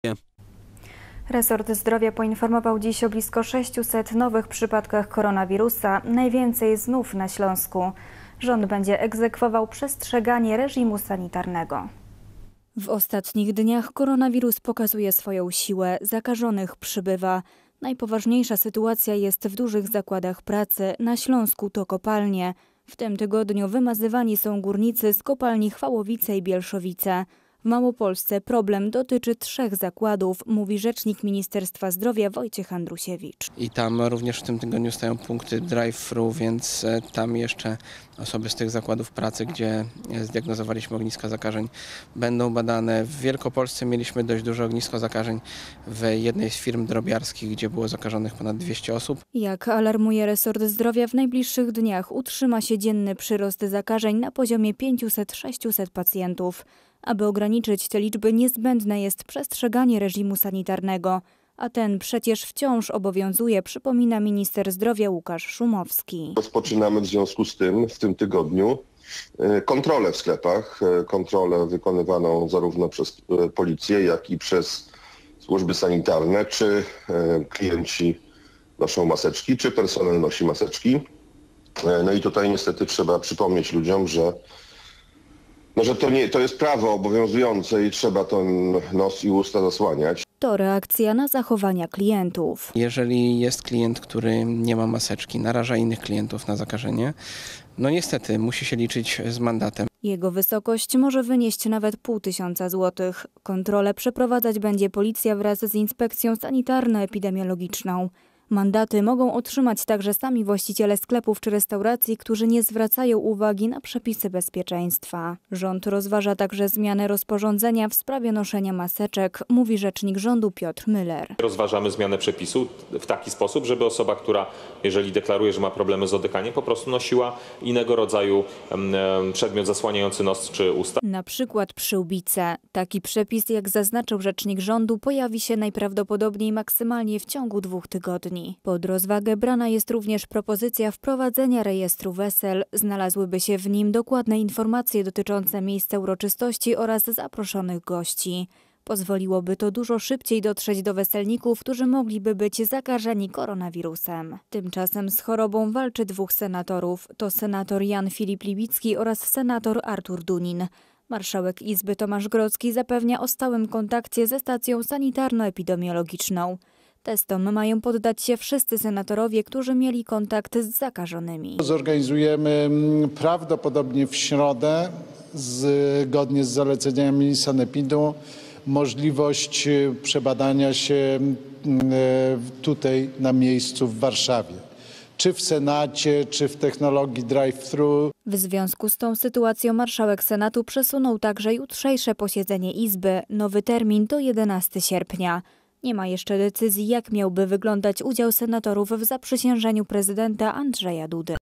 Resort Zdrowia poinformował dziś o blisko 600 nowych przypadkach koronawirusa, najwięcej znów na Śląsku. Rząd będzie egzekwował przestrzeganie reżimu sanitarnego. W ostatnich dniach koronawirus pokazuje swoją siłę, zakażonych przybywa. Najpoważniejsza sytuacja jest w dużych zakładach pracy, na Śląsku to kopalnie. W tym tygodniu wymazywani są górnicy z kopalni Chwałowice i Bielszowice. W Małopolsce problem dotyczy 3 zakładów, mówi rzecznik Ministerstwa Zdrowia Wojciech Andrusiewicz. I tam również w tym tygodniu stają punkty drive-thru, więc tam jeszcze osoby z tych zakładów pracy, gdzie zdiagnozowaliśmy ogniska zakażeń, będą badane. W Wielkopolsce mieliśmy dość duże ognisko zakażeń w jednej z firm drobiarskich, gdzie było zakażonych ponad 200 osób. Jak alarmuje resort zdrowia, w najbliższych dniach utrzyma się dzienny przyrost zakażeń na poziomie 500–600 pacjentów. Aby ograniczyć te liczby, niezbędne jest przestrzeganie reżimu sanitarnego, a ten przecież wciąż obowiązuje, przypomina minister zdrowia Łukasz Szumowski. Rozpoczynamy w związku z tym w tym tygodniu kontrolę w sklepach, kontrolę wykonywaną zarówno przez policję, jak i przez służby sanitarne, czy klienci noszą maseczki, czy personel nosi maseczki. No i tutaj niestety trzeba przypomnieć ludziom, że to jest prawo obowiązujące i trzeba ten nos i usta zasłaniać. To reakcja na zachowania klientów. Jeżeli jest klient, który nie ma maseczki, naraża innych klientów na zakażenie, no niestety musi się liczyć z mandatem. Jego wysokość może wynieść nawet 500 złotych. Kontrolę przeprowadzać będzie policja wraz z inspekcją sanitarno-epidemiologiczną. Mandaty mogą otrzymać także sami właściciele sklepów czy restauracji, którzy nie zwracają uwagi na przepisy bezpieczeństwa. Rząd rozważa także zmianę rozporządzenia w sprawie noszenia maseczek, mówi rzecznik rządu Piotr Müller. Rozważamy zmianę przepisu w taki sposób, żeby osoba, która jeżeli deklaruje, że ma problemy z oddychaniem, po prostu nosiła innego rodzaju przedmiot zasłaniający nos czy usta. Na przykład przyłbice. Taki przepis, jak zaznaczył rzecznik rządu, pojawi się najprawdopodobniej maksymalnie w ciągu 2 tygodni. Pod rozwagę brana jest również propozycja wprowadzenia rejestru wesel. Znalazłyby się w nim dokładne informacje dotyczące miejsca uroczystości oraz zaproszonych gości. Pozwoliłoby to dużo szybciej dotrzeć do weselników, którzy mogliby być zakażeni koronawirusem. Tymczasem z chorobą walczy 2 senatorów. To senator Jan Filip Libicki oraz senator Artur Dunin. Marszałek Izby Tomasz Grodzki zapewnia o stałym kontakcie ze stacją sanitarno-epidemiologiczną. Testom mają poddać się wszyscy senatorowie, którzy mieli kontakt z zakażonymi. Zorganizujemy prawdopodobnie w środę, zgodnie z zaleceniami sanepidu, możliwość przebadania się tutaj na miejscu w Warszawie. Czy w Senacie, czy w technologii drive-thru. W związku z tą sytuacją marszałek Senatu przesunął także jutrzejsze posiedzenie Izby. Nowy termin to 11 sierpnia. Nie ma jeszcze decyzji, jak miałby wyglądać udział senatorów w zaprzysiężeniu prezydenta Andrzeja Dudy.